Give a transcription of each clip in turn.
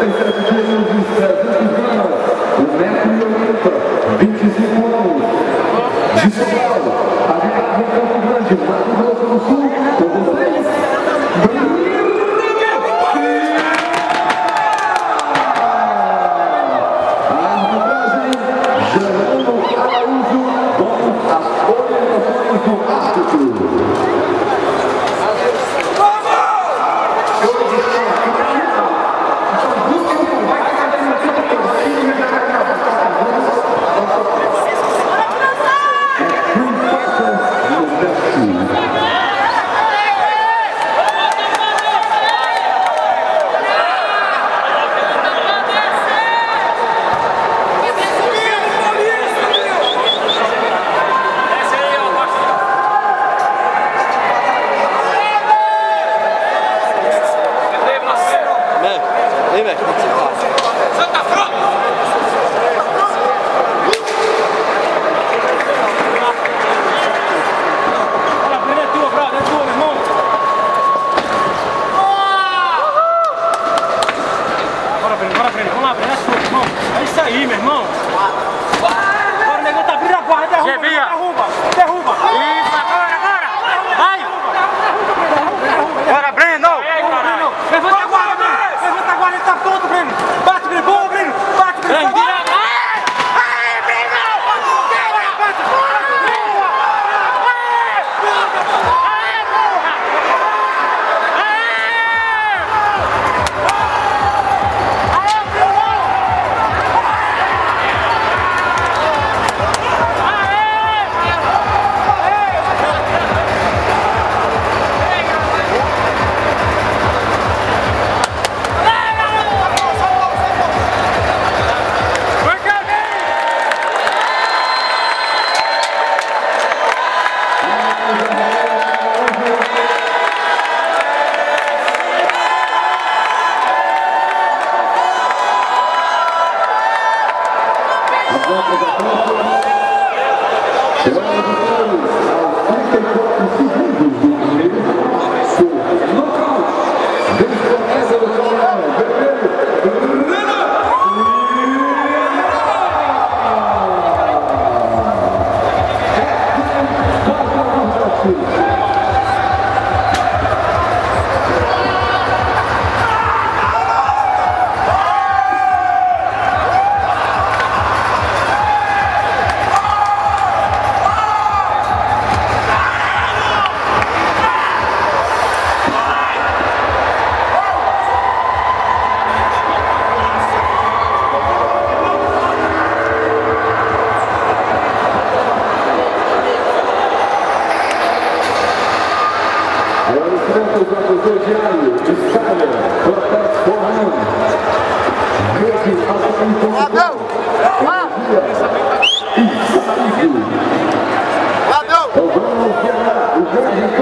47 quilos e 300 gramas, 1,80 m, 25 anos, de São Paulo, habitado em Campo Grande, Mato Grosso do Sul, com vocês, a arbitragem, Geraldo Araújo, com as orientações do árbitro. Vem, velho, como é que você faz? Santa Fro! Olha, Breno, é tua, brother, é tua, meu irmão. Bora, Breno, vamos lá, Breno, é tua, meu irmão. É isso aí, meu irmão. Bora, negão, tá abrindo a guarda, derruba. Isso, agora. Vai. Bora, Breno. Levanta a guarda, ele tá todo, Breno. Bate, Breno, boa, Breno. Bate, Breno. Breno!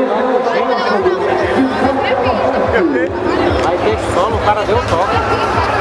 Vai ter solo, o cara deu toque.